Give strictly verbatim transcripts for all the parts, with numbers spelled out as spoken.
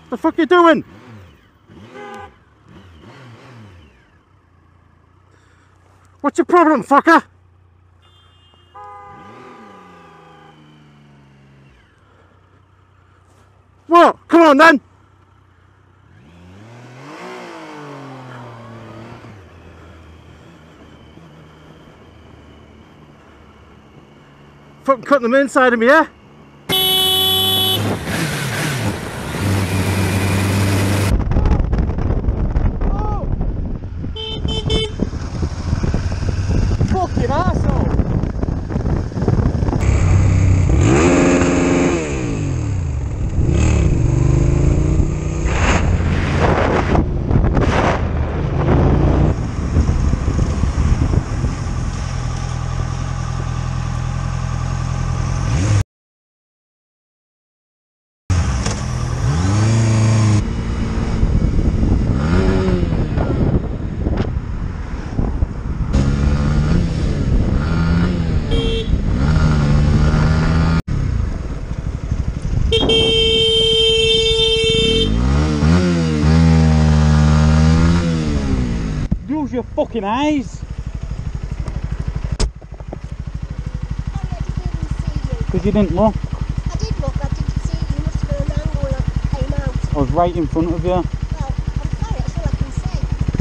The fuck you doing? What's your problem, fucker? What? Come on then! Fucking cutting them inside of me, yeah? Fucking arsehole! Use your fucking eyes! Because you didn't look. I did look, I didn't see you. You must have been an angle when I came out. I was right in front of you. Well, I'm sorry, that's all I can say.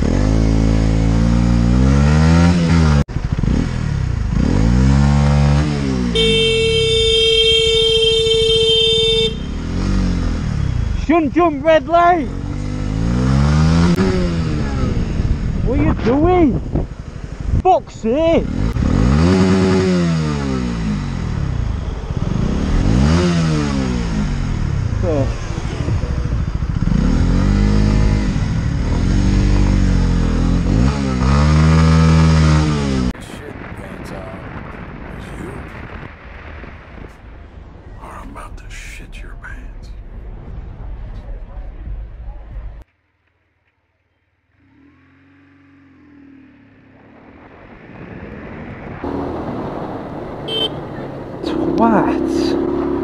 Shouldn't jump red light! What are you doing? Fuck's sake! There. Shit, Vance, uh, is you? Or I'm about to shit your pants. What?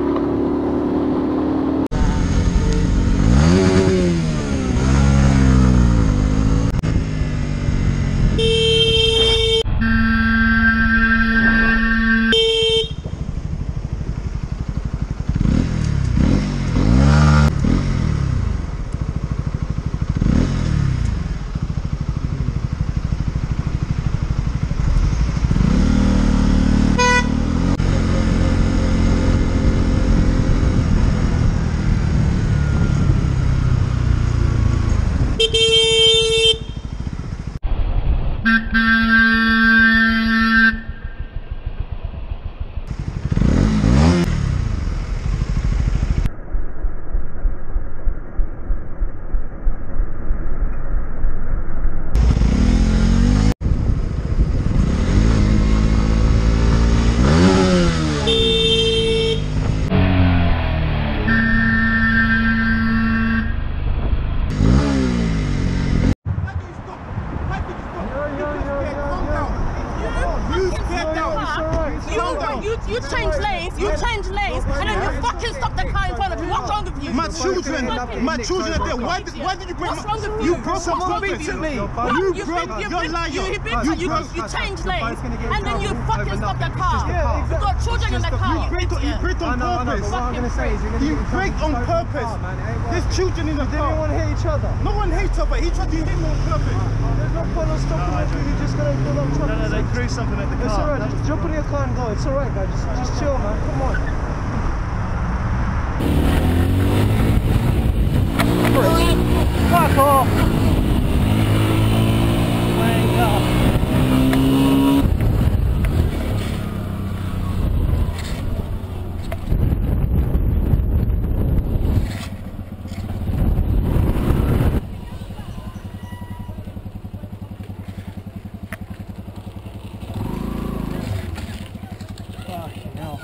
You, you change lanes, you change lanes, and then you fucking stop the car in front of you. What's wrong with you? My children, my children are there. Why did, why did you bring What's my, wrong with you you? broke Someone my beat to me. You, You you've broke, been, you've you're been, liar. you, you've been, You you, broke, you change lanes, and then you fucking stop the car. Yeah, You've got children in the car. You break, you break on purpose. What I'm gonna say is you're gonna You get break on purpose. There's children in the Did car. anyone hit each other? No one hates her, but he tried to hit me on purpose. There's no point on stopping if you're just gonna pull up truck. No, no, they threw something at the car. It's alright, just jump in your car and go. It's alright, guys. Just, just chill, man. Come on. Fuck off! Wake up! Fucking hell.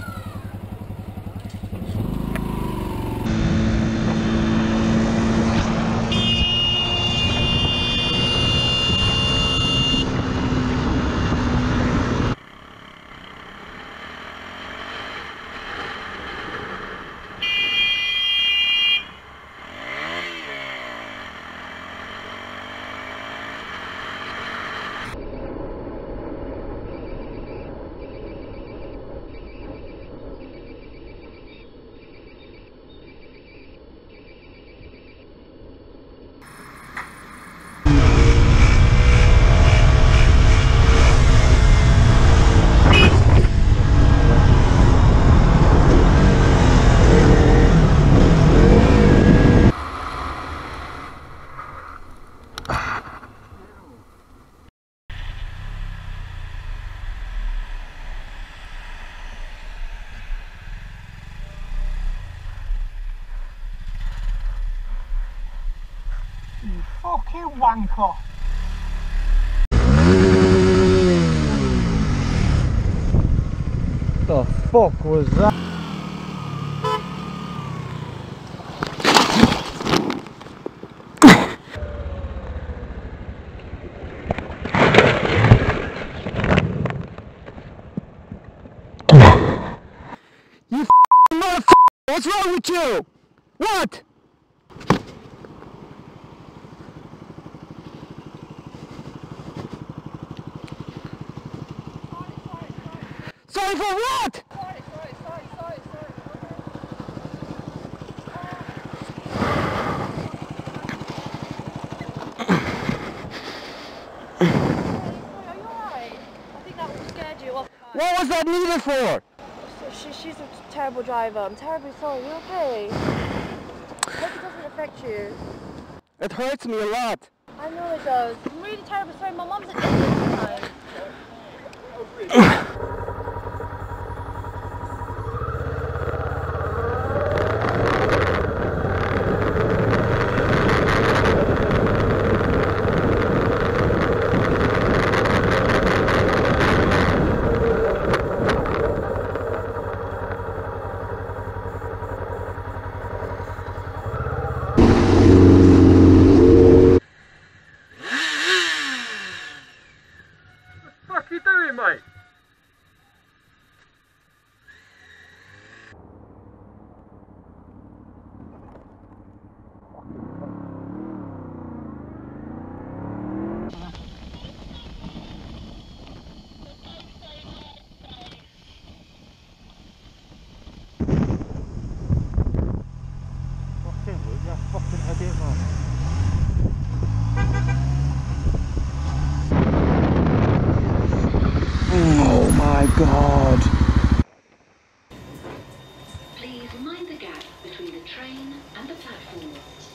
fucking wanker. The fuck was that? You f***ing motherfucker! What's wrong with you? What? Sorry for what? Sorry, sorry, sorry, sorry, sorry. Are you alright? I think that one scared you off. What was that needed for? She, she's a terrible driver. I'm terribly sorry. You okay? I hope it doesn't affect you. It hurts me a lot. I know it does. I'm really terribly sorry. My mum's at the time. What are you doing, mate? Fucking wood, you fucking idiot, man. Oh my god. Please mind the gap between the train and the platform.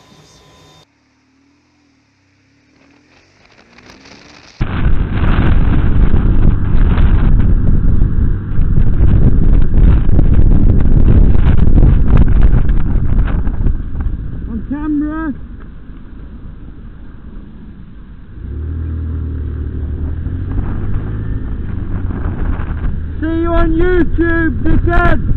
On camera. See you on YouTube, dickhead!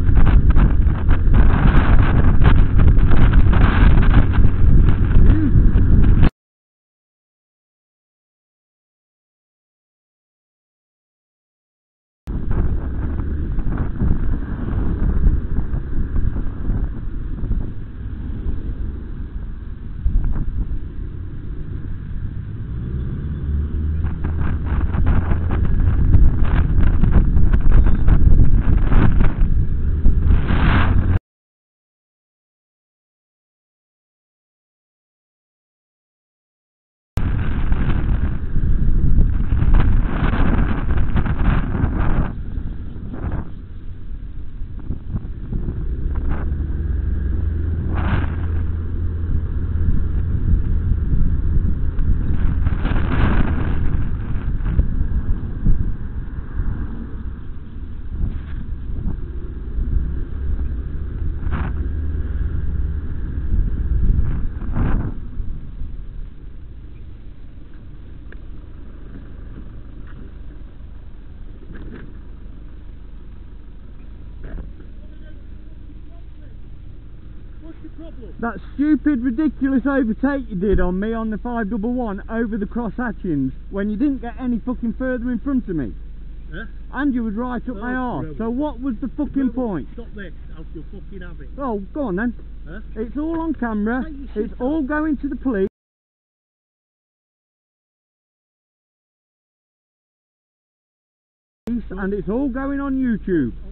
That stupid, ridiculous overtake you did on me on the five one one over the cross hatchings when you didn't get any fucking further in front of me. Huh? And you was right up my arse. So what was the fucking point? Stop this, else you'll fucking have it. Oh, go on then. Huh? It's all on camera. Hey, you should It's stop. all going to the police. And it's all going on YouTube.